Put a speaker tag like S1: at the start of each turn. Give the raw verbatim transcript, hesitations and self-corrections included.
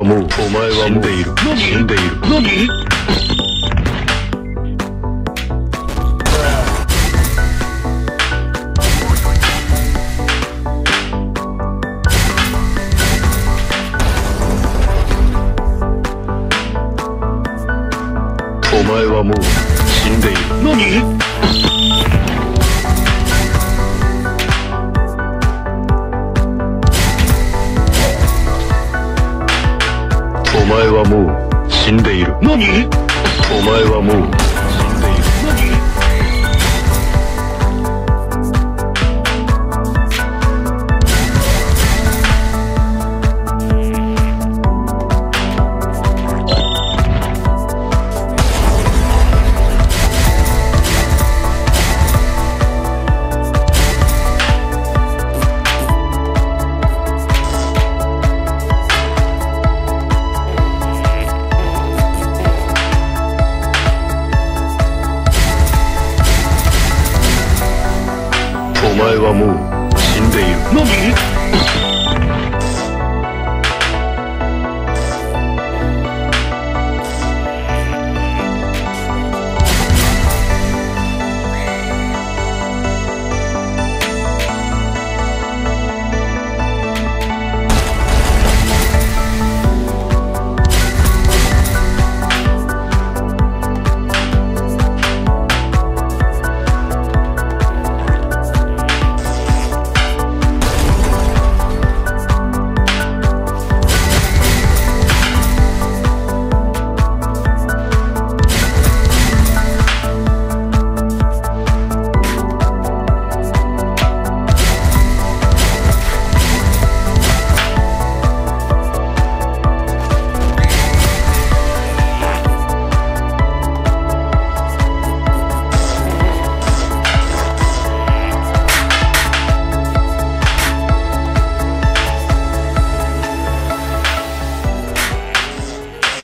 S1: もうお前は死んでいる。死んでいる。
S2: 何？
S1: お前はもう死んでいる。
S2: 何？
S1: お前はもう死んでいる。
S2: 何？
S1: お前はもう死んでいる。
S2: 何？
S1: お前はもう死んでいる。
S2: 何？